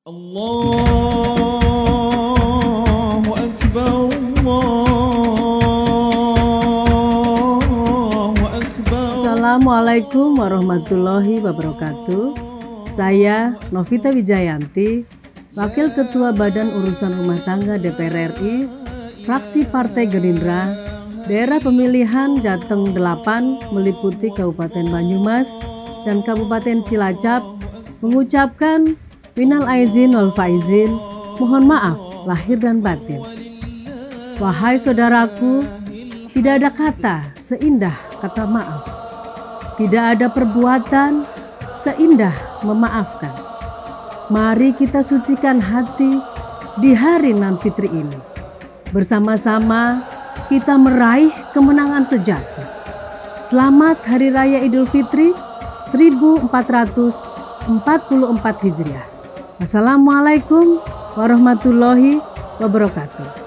Allahu Akbar, Allahu Akbar. Assalamualaikum warahmatullahi wabarakatuh. Saya Novita Wijayanti, Wakil Ketua Badan Urusan Rumah Tangga DPR RI, fraksi Partai Gerindra, daerah pemilihan Jateng 8 meliputi Kabupaten Banyumas dan Kabupaten Cilacap, mengucapkan minal aizin wal faizin, mohon maaf lahir dan batin. Wahai saudaraku, tidak ada kata seindah kata maaf. Tidak ada perbuatan seindah memaafkan. Mari kita sucikan hati di hari nan fitri ini. Bersama-sama kita meraih kemenangan sejati. Selamat Hari Raya Idul Fitri 1444 Hijriah. Assalamualaikum warahmatullahi wabarakatuh.